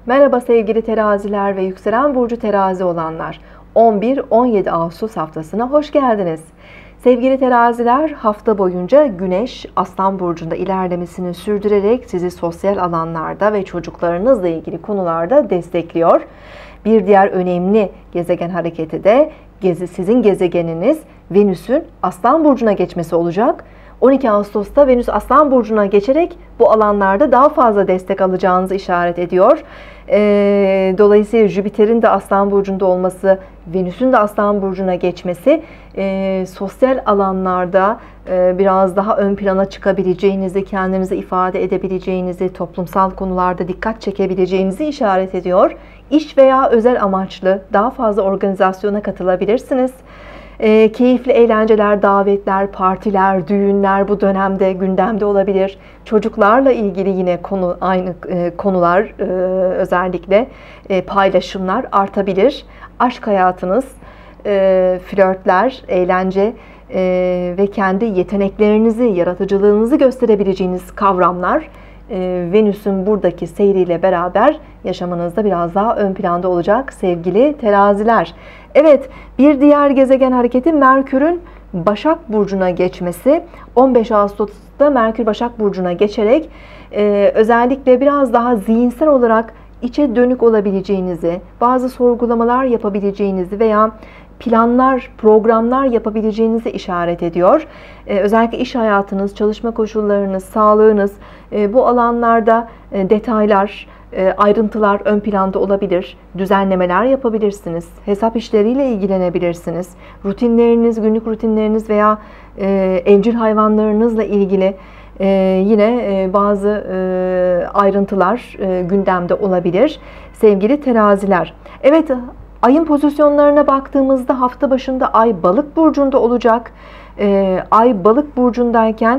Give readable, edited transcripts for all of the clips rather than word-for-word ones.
Merhaba sevgili teraziler ve yükselen burcu terazi olanlar. 11-17 Ağustos haftasına hoş geldiniz. Sevgili teraziler, hafta boyunca Güneş Aslan burcunda ilerlemesini sürdürerek sizi sosyal alanlarda ve çocuklarınızla ilgili konularda destekliyor. Bir diğer önemli gezegen hareketi de sizin gezegeniniz Venüs'ün Aslan burcuna geçmesi olacak. 12 Ağustos'ta Venüs Aslan burcuna geçerek bu alanlarda daha fazla destek alacağınızı işaret ediyor. Dolayısıyla Jüpiter'in de Aslan burcunda olması, Venüs'ün de Aslan burcuna geçmesi sosyal alanlarda biraz daha ön plana çıkabileceğinizi, kendinizi ifade edebileceğinizi, toplumsal konularda dikkat çekebileceğinizi işaret ediyor. İş veya özel amaçlı daha fazla organizasyona katılabilirsiniz. Keyifli eğlenceler, davetler, partiler, düğünler bu dönemde gündemde olabilir. Çocuklarla ilgili yine aynı konular, özellikle paylaşımlar artabilir. Aşk hayatınız, flörtler, eğlence ve kendi yeteneklerinizi, yaratıcılığınızı gösterebileceğiniz kavramlar Venüs'ün buradaki seyriyle beraber yaşamınızda biraz daha ön planda olacak sevgili teraziler. Evet, bir diğer gezegen hareketi Merkür'ün Başak Burcu'na geçmesi. 15 Ağustos'ta Merkür Başak Burcu'na geçerek özellikle biraz daha zihinsel olarak içe dönük olabileceğinizi, bazı sorgulamalar yapabileceğinizi veya planlar, programlar yapabileceğinizi işaret ediyor. Özellikle iş hayatınız, çalışma koşullarınız, sağlığınız, bu alanlarda detaylar, ayrıntılar ön planda olabilir. Düzenlemeler yapabilirsiniz. Hesap işleriyle ilgilenebilirsiniz. Rutinleriniz, günlük rutinleriniz veya evcil hayvanlarınızla ilgili yine bazı ayrıntılar gündemde olabilir. Sevgili teraziler. Evet, ayın pozisyonlarına baktığımızda hafta başında Ay Balık burcunda olacak. Ay Balık burcundayken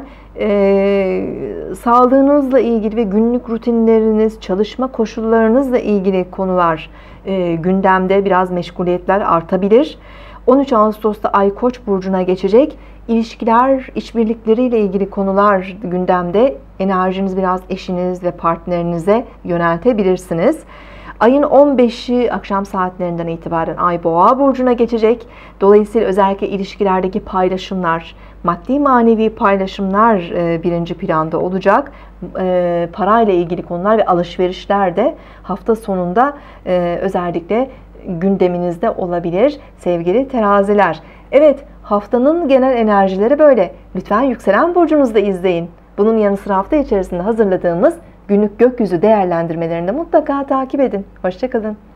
sağlığınızla ilgili ve günlük rutinleriniz, çalışma koşullarınızla ilgili konular gündemde, biraz meşguliyetler artabilir. 13 Ağustos'ta Ay Koç burcuna geçecek. İlişkiler, işbirlikleriyle ilgili konular gündemde. Enerjiniz biraz eşiniz ve partnerinize yöneltebilirsiniz. Ayın 15'i akşam saatlerinden itibaren Ay Boğa burcuna geçecek. Dolayısıyla özellikle ilişkilerdeki paylaşımlar, maddi manevi paylaşımlar birinci planda olacak. Parayla ilgili konular ve alışverişler de hafta sonunda özellikle gündeminizde olabilir sevgili teraziler. Evet, haftanın genel enerjileri böyle. Lütfen yükselen burcunuzu da izleyin. Bunun yanı sıra hafta içerisinde hazırladığımız günlük gökyüzü değerlendirmelerini mutlaka takip edin. Hoşça kalın.